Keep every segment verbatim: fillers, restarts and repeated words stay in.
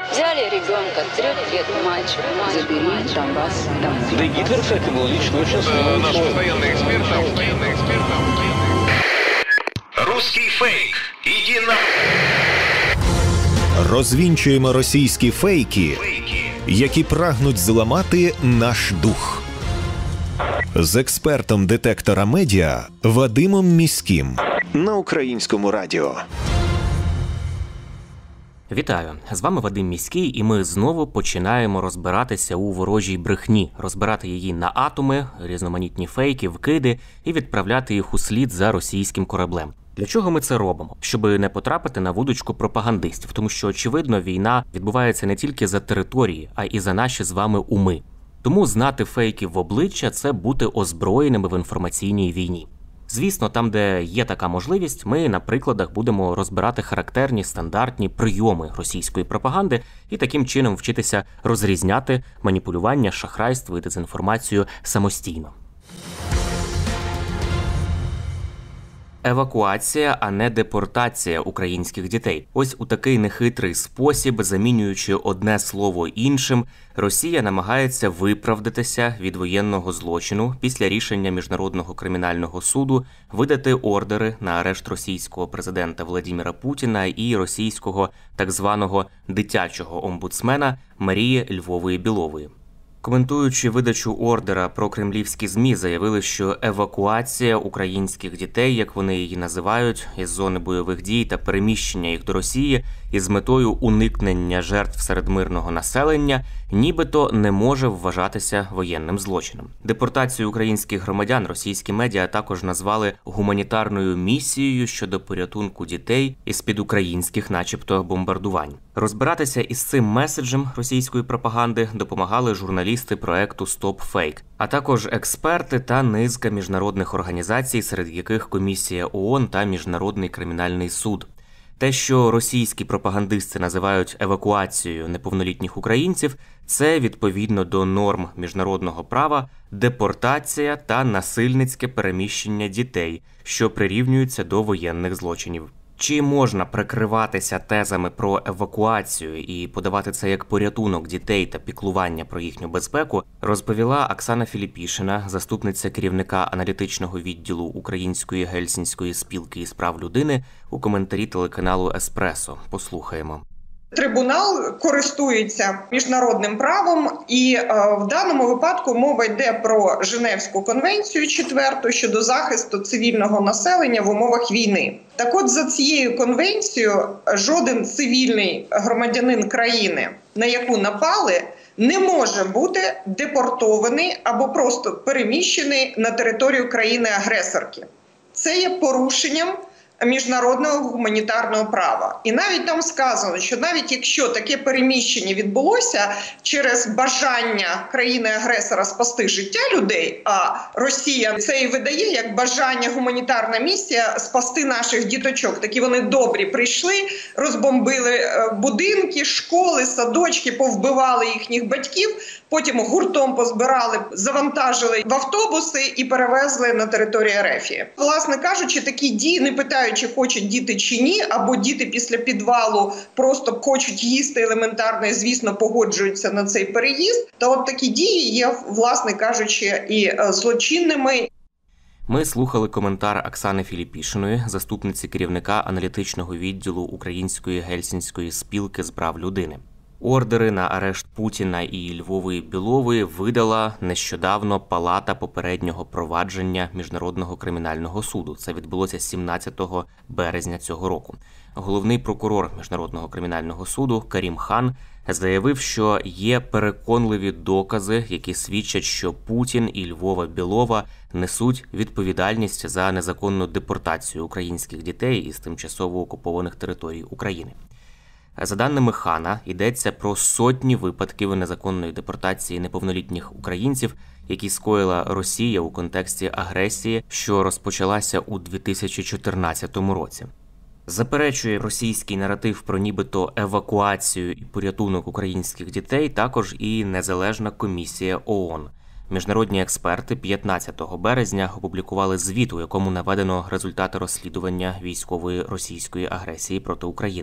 Взяли ребенка, трех лет мальчик, забери Донбасс. Да и Гитлер, кстати, был лично очень смелый Наш человек. постоянный эксперт, постоянный эксперт. Русский фейк. Иди на... Розвінчуємо російські фейки, які прагнуть зламати наш дух. З експертом детектора медіа Вадимом Міським на Українському радіо. Вітаю! З вами Вадим Міський, і ми знову починаємо розбиратися у ворожій брехні, розбирати її на атоми, різноманітні фейки, вкиди і відправляти їх у слід за російським кораблем. Для чого ми це робимо? Щоби не потрапити на вудочку пропагандистів, тому що, очевидно, війна відбувається не тільки за території, а і за наші з вами уми. Тому знати фейки в обличчя – це бути озброєними в інформаційній війні. Звісно, там, де є така можливість, ми на прикладах будемо розбирати характерні стандартні прийоми російської пропаганди і таким чином вчитися розрізняти маніпулювання, шахрайство і дезінформацію самостійно. Евакуація, а не депортація українських дітей. Ось у такий нехитрий спосіб, замінюючи одне слово іншим, Росія намагається виправдатися від воєнного злочину після рішення Міжнародного кримінального суду видати ордери на арешт російського президента Владимира Путіна і російського так званого дитячого омбудсмена Марії Львової-Білової. Коментуючи видачу ордера, прокремлівські ЗМІ заявили, що евакуація українських дітей, як вони її називають, із зони бойових дій та переміщення їх до Росії із метою уникнення жертв серед мирного населення, нібито не може вважатися воєнним злочином. Депортацію українських громадян російські медіа також назвали гуманітарною місією щодо порятунку дітей із-під українських начебто бомбардувань. Розбиратися із цим меседжем російської пропаганди допомагали журналісти проекту «Стоп Фейк», а також експерти та низка міжнародних організацій, серед яких Комісія ООН та Міжнародний кримінальний суд. Те, що російські пропагандисти називають евакуацією неповнолітніх українців, це, відповідно до норм міжнародного права, депортація та насильницьке переміщення дітей, що прирівнюються до воєнних злочинів. Чи можна прикриватися тезами про евакуацію і подавати це як порятунок дітей та піклування про їхню безпеку, розповіла Оксана Філіпішина, заступниця керівника аналітичного відділу Української гельсінської спілки із прав людини, у коментарі телеканалу «Еспресо». Послухаємо. Трибунал користується міжнародним правом, і е, в даному випадку мова йде про Женевську конвенцію четверту щодо захисту цивільного населення в умовах війни. Так от, за цією конвенцією жоден цивільний громадянин країни, на яку напали, не може бути депортований або просто переміщений на територію країни-агресорки. Це є порушенням міжнародного гуманітарного права. І навіть там сказано, що навіть якщо таке переміщення відбулося через бажання країни-агресора спасти життя людей, а Росія це і видає як бажання, гуманітарна місія спасти наших діточок. Такі вони добрі прийшли, розбомбили будинки, школи, садочки, повбивали їхніх батьків, потім гуртом позбирали, завантажили в автобуси і перевезли на територію РФ. Власне кажучи, такі дії, не питають, чи хочуть діти чи ні, або діти після підвалу просто хочуть їсти елементарно і, звісно, погоджуються на цей переїзд, то от такі дії є, власне кажучи, і злочинними. Ми слухали коментар Оксани Філіпішиної, заступниці керівника аналітичного відділу Української гельсінської спілки з прав людини. Ордери на арешт Путіна і Львової-Білової видала нещодавно Палата попереднього провадження Міжнародного кримінального суду. Це відбулося сімнадцятого березня цього року. Головний прокурор Міжнародного кримінального суду Карім Хан заявив, що є переконливі докази, які свідчать, що Путін і Львова-Білова несуть відповідальність за незаконну депортацію українських дітей із тимчасово окупованих територій України. За даними Хана, йдеться про сотні випадків незаконної депортації неповнолітніх українців, які скоїла Росія у контексті агресії, що розпочалася у дві тисячі чотирнадцятому році. Заперечує російський наратив про нібито евакуацію і порятунок українських дітей також і Незалежна комісія ООН. Міжнародні експерти п'ятнадцятого березня опублікували звіт, у якому наведено результати розслідування військової російської агресії проти України.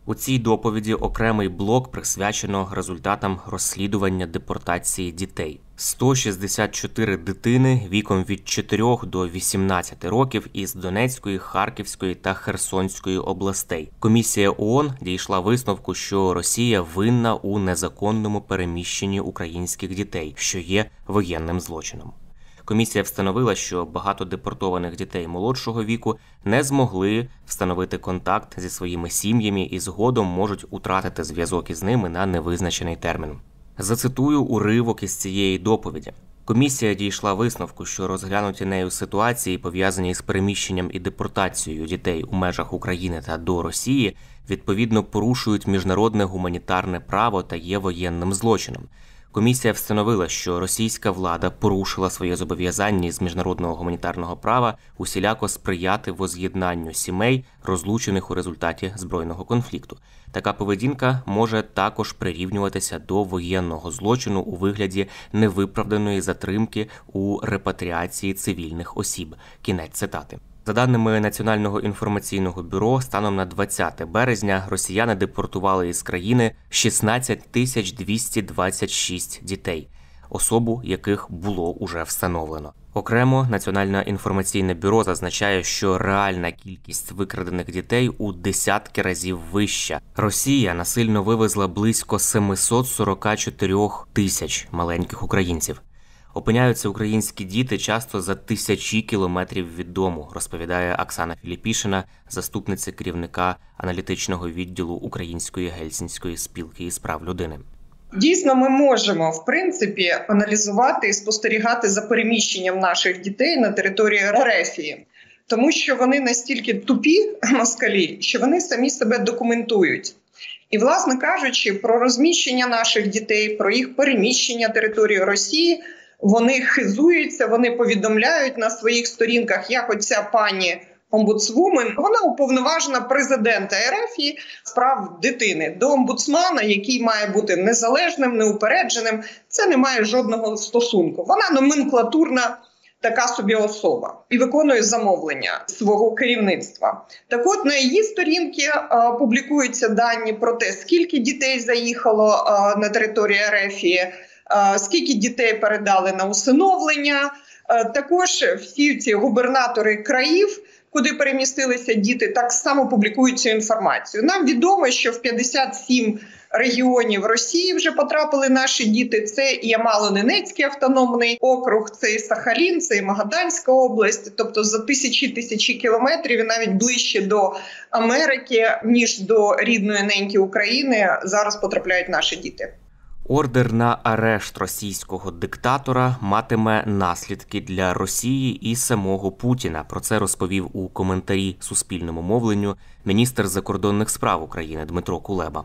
У цій доповіді окремий блок присвячено результатам розслідування депортації дітей. сто шістдесят чотири дитини віком від чотирьох до вісімнадцяти років із Донецької, Харківської та Херсонської областей. Комісія ООН дійшла висновку, що Росія винна у незаконному переміщенні українських дітей, що є воєнним злочином. Комісія встановила, що багато депортованих дітей молодшого віку не змогли встановити контакт зі своїми сім'ями і згодом можуть утратити зв'язок із ними на невизначений термін. Зацитую уривок із цієї доповіді. Комісія дійшла висновку, що розглянуті нею ситуації, пов'язані з переміщенням і депортацією дітей у межах України та до Росії, відповідно порушують міжнародне гуманітарне право та є воєнним злочином. Комісія встановила, що російська влада порушила своє зобов'язання з міжнародного гуманітарного права усіляко сприяти воз'єднанню сімей, розлучених у результаті збройного конфлікту. Така поведінка може також прирівнюватися до воєнного злочину у вигляді невиправданої затримки у репатріації цивільних осіб. Кінець цитати. За даними Національного інформаційного бюро, станом на двадцяте березня росіяни депортували із країни шістнадцять тисяч двісті двадцять шість дітей, особу яких було уже встановлено. Окремо, Національне інформаційне бюро зазначає, що реальна кількість викрадених дітей у десятки разів вища. Росія насильно вивезла близько сімсот сорок чотири тисяч маленьких українців. Опиняються українські діти часто за тисячі кілометрів від дому, розповідає Оксана Філіпішина, заступниця керівника аналітичного відділу Української Гельсінської спілки із прав людини. Дійсно, ми можемо, в принципі, аналізувати і спостерігати за переміщенням наших дітей на території Ерефії, тому що вони настільки тупі, москалі, що вони самі себе документують. І, власне кажучи, про розміщення наших дітей, про їх переміщення території Росії – вони хизуються, вони повідомляють на своїх сторінках, як оця пані омбудсвумен, вона уповноважена президента Ерефії з прав дитини. До омбудсмана, який має бути незалежним, неупередженим, це не має жодного стосунку. Вона номенклатурна така собі особа і виконує замовлення свого керівництва. Так от, на її сторінці а, публікуються дані про те, скільки дітей заїхало а, на територію Ерефії, скільки дітей передали на усиновлення. Також всі ці губернатори країв, куди перемістилися діти, так само публікують цю інформацію. Нам відомо, що в п'ятдесят сім регіонів Росії вже потрапили наші діти. Це і Ямало-Ненецький автономний округ, це і Сахалін, це і Магаданська область. Тобто за тисячі-тисячі кілометрів і навіть ближче до Америки, ніж до рідної неньки України, зараз потрапляють наші діти. Ордер на арешт російського диктатора матиме наслідки для Росії і самого Путіна. Про це розповів у коментарі Суспільному мовленню міністр закордонних справ України Дмитро Кулеба.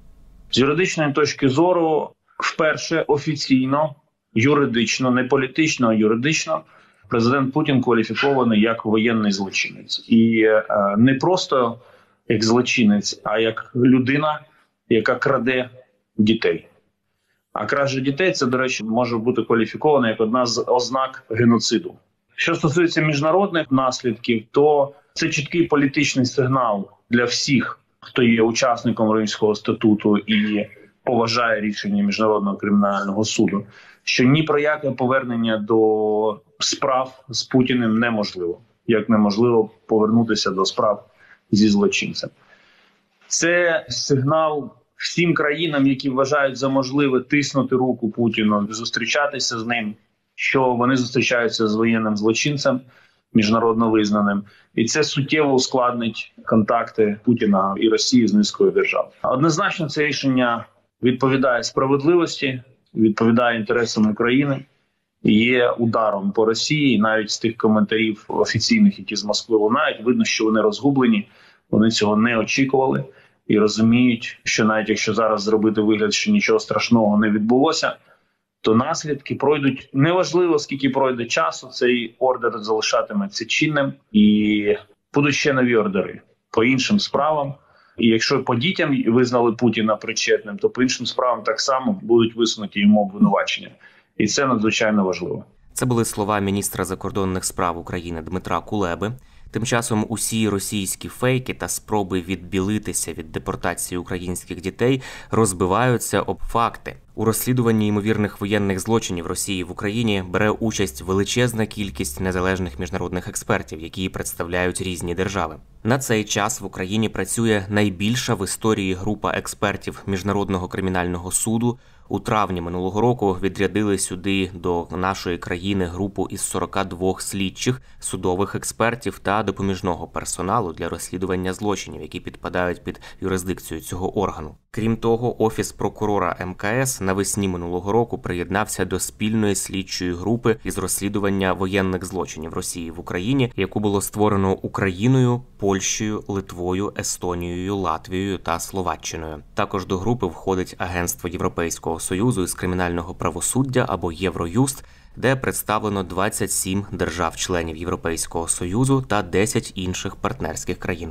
З юридичної точки зору, вперше офіційно, юридично, не політично, а юридично, президент Путін кваліфікований як воєнний злочинець. І е, не просто як злочинець, а як людина, яка краде дітей. А кража дітей, це, до речі, може бути кваліфіковано як одна з ознак геноциду. Що стосується міжнародних наслідків, то це чіткий політичний сигнал для всіх, хто є учасником Римського статуту і поважає рішення Міжнародного кримінального суду, що ні про яке повернення до справ з Путіним неможливо. Як неможливо повернутися до справ зі злочинцем. Це сигнал всім країнам, які вважають за можливе тиснути руку Путіну, зустрічатися з ним, що вони зустрічаються з воєнним злочинцем, міжнародно визнаним. І це суттєво ускладнить контакти Путіна і Росії з низкою держав. Однозначно це рішення відповідає справедливості, відповідає інтересам України, є ударом по Росії. І навіть з тих коментарів офіційних, які з Москви лунають, видно, що вони розгублені, вони цього не очікували. І розуміють, що навіть якщо зараз зробити вигляд, що нічого страшного не відбулося, то наслідки пройдуть, неважливо скільки пройде часу, цей ордер залишатиметься чинним, і будуть ще нові ордери по іншим справам. І якщо по дітям визнали Путіна причетним, то по іншим справам так само будуть висунуті йому обвинувачення. І це надзвичайно важливо. Це були слова міністра закордонних справ України Дмитра Кулеби. Тим часом усі російські фейки та спроби відбілитися від депортації українських дітей розбиваються об факти. У розслідуванні ймовірних воєнних злочинів Росії в Україні бере участь величезна кількість незалежних міжнародних експертів, які представляють різні держави. На цей час в Україні працює найбільша в історії група експертів Міжнародного кримінального суду. У травні минулого року відрядили сюди до нашої країни групу із сорока двох слідчих, судових експертів та допоміжного персоналу для розслідування злочинів, які підпадають під юрисдикцію цього органу. Крім того, Офіс прокурора ем ка ес навесні минулого року приєднався до спільної слідчої групи із розслідування воєнних злочинів Росії в Україні, яку було створено Україною, Польщею, Литвою, Естонією, Латвією та Словаччиною. Також до групи входить Агентство Європейського Союзу із кримінального правосуддя або Євроюст, де представлено двадцять сім держав-членів Європейського Союзу та десять інших партнерських країн.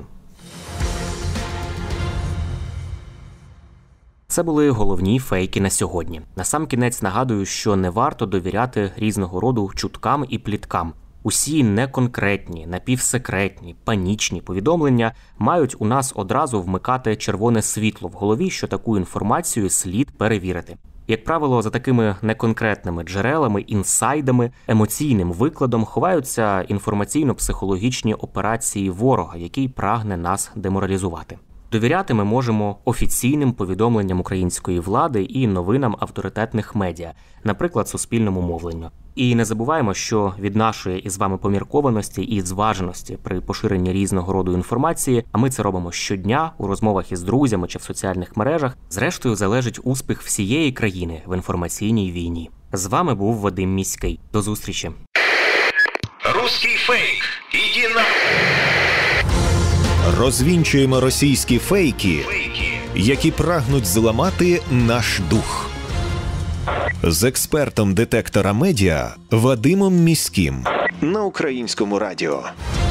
Це були головні фейки на сьогодні. Насамкінець нагадую, що не варто довіряти різного роду чуткам і пліткам. Усі неконкретні, напівсекретні, панічні повідомлення мають у нас одразу вмикати червоне світло в голові, що таку інформацію слід перевірити. Як правило, за такими неконкретними джерелами, інсайдами, емоційним викладом ховаються інформаційно-психологічні операції ворога, який прагне нас деморалізувати. Довіряти ми можемо офіційним повідомленням української влади і новинам авторитетних медіа, наприклад, суспільному мовленню. І не забуваємо, що від нашої із вами поміркованості і зваженості при поширенні різного роду інформації, а ми це робимо щодня у розмовах із друзями чи в соціальних мережах, зрештою залежить успіх всієї країни в інформаційній війні. З вами був Вадим Міський. До зустрічі. Русский фейк. Иди на... Розвінчуємо російські фейки, які прагнуть зламати наш дух. З експертом детектора медіа Вадимом Міським на Українському радіо.